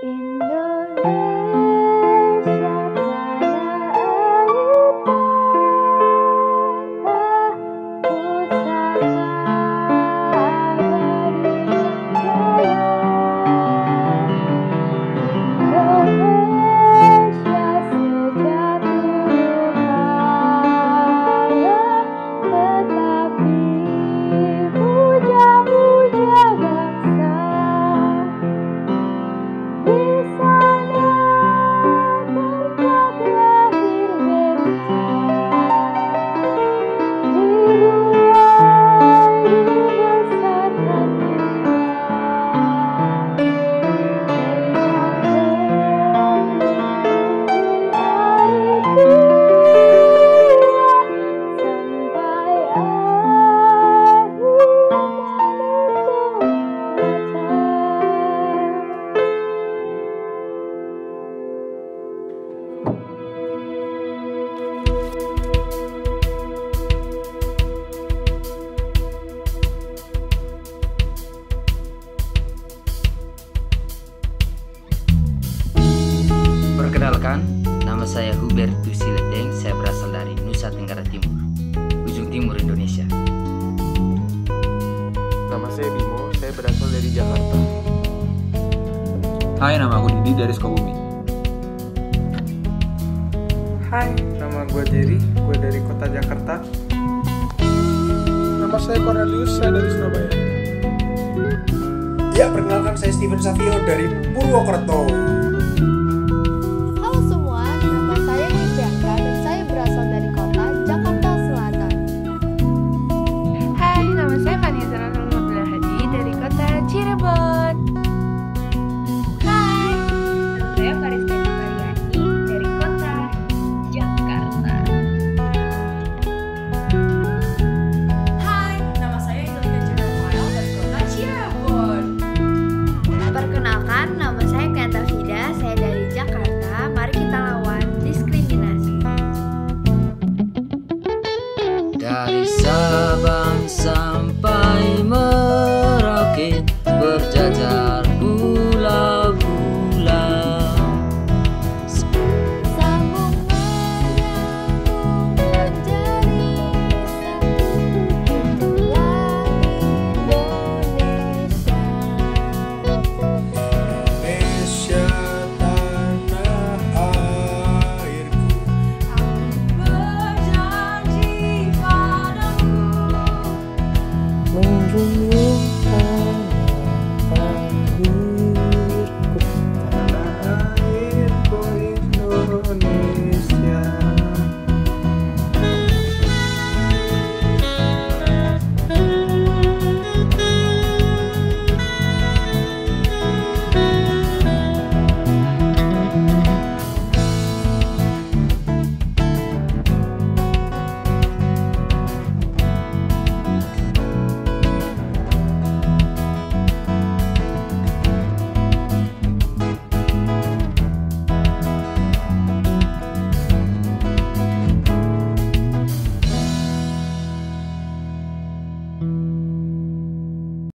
Perkenalkan, nama saya Hubertus Siledeng. Saya berasal dari Nusa Tenggara Timur, ujung timur Indonesia. Nama saya Bimo, saya berasal dari Jakarta. Hai, nama aku Didi dari Sukabumi. Hai, nama gue Jerry, gue dari kota Jakarta. Nama saya Cornelius, saya dari Surabaya. Ya, perkenalkan saya Steven Savio dari Purwokerto.